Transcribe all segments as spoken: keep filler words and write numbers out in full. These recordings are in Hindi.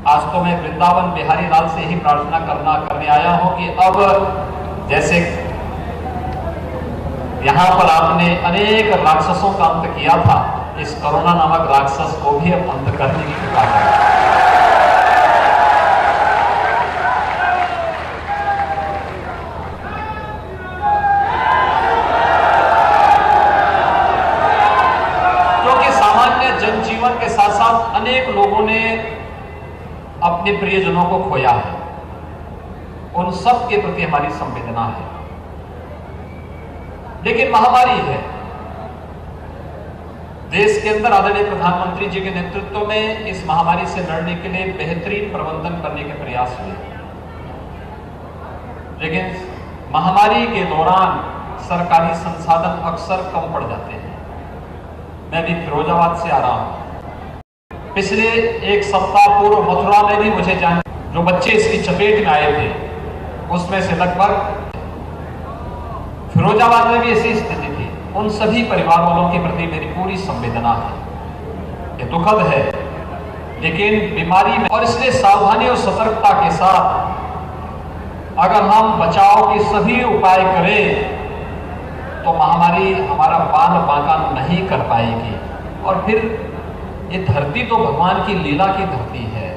आज तो मैं वृंदावन बिहारी लाल से ही प्रार्थना करना करने आया हूं कि अब जैसे यहां पर आपने अनेक राक्षसों का अंत किया था, इस कोरोना नामक राक्षस को भी अब अंत करने की कृपा करें। क्योंकि सामान्य जनजीवन के साथ साथ अनेक लोगों ने अपने प्रियजनों को खोया है, उन सब के प्रति हमारी संवेदना है। लेकिन महामारी है, देश के अंदर आदरणीय प्रधानमंत्री जी के नेतृत्व में इस महामारी से लड़ने के लिए बेहतरीन प्रबंधन करने के प्रयास हुए, लेकिन महामारी के दौरान सरकारी संसाधन अक्सर कम पड़ जाते हैं। मैं भी फिरोजाबाद से आ रहा हूं। पिछले एक सप्ताह पूर्व मथुरा में भी मुझे जान जो बच्चे इसकी चपेट में आए थे, उसमें से लगभग फिरोजाबाद में भी ऐसी स्थिति थी। उन सभी परिवार वालों के प्रति मेरी पूरी संवेदना है। ये दुखद है, लेकिन बीमारी में और इसलिए सावधानी और सतर्कता के साथ अगर हम बचाव के सभी उपाय करें तो महामारी हमारा बाल बांका नहीं कर पाएगी। और फिर ये धरती तो भगवान की लीला की धरती है।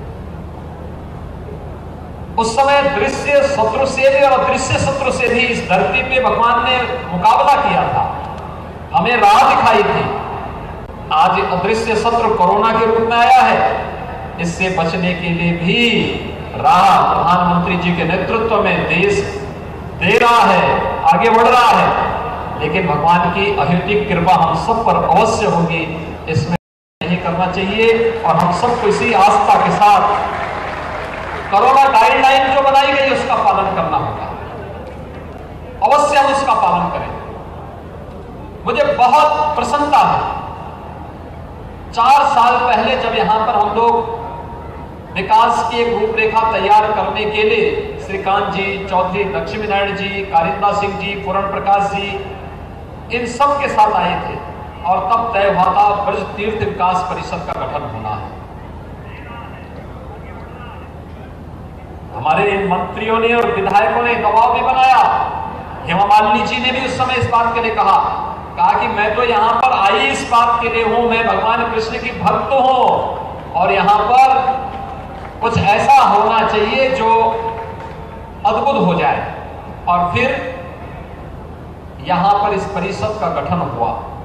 उस समय दृश्य शत्रु से भी और अदृश्य शत्रु से भी इस धरती पे भगवान ने मुकाबला किया था, हमें राह दिखाई थी। आज अदृश्य शत्रु कोरोना के रूप में आया है। इससे बचने के लिए भी राह प्रधानमंत्री जी के नेतृत्व में देश दे रहा है, आगे बढ़ रहा है। लेकिन भगवान की अहिर्निक कृपा हम सब पर अवश्य होगी, इसमें नहीं करना चाहिए। और हम सबको इसी आस्था के साथ कोरोना गाइडलाइन जो बनाई गई उसका पालन करना होगा। अवश्य हम उसका पालन करें। मुझे बहुत प्रसन्नता है, चार साल पहले जब यहां पर हम लोग विकास की एक रूपरेखा तैयार करने के लिए श्रीकांत जी, चौधरी लक्ष्मी नारायण जी, कारिंदा सिंह जी, पूर्ण प्रकाश जी, इन सब के साथ आए थे और तब तय हुआ था ब्रज तीर्थ विकास परिषद का गठन होना है। हमारे मंत्रियों ने और विधायकों ने दबाव भी बनाया। हेमा मालिनी जी ने भी उस समय इस बात के लिए कहा कहा कि मैं तो यहां पर आई इस बात के लिए हूं, मैं भगवान कृष्ण की भक्त हूं और यहां पर कुछ ऐसा होना चाहिए जो अद्भुत हो जाए। और फिर यहां पर इस परिषद का गठन हुआ।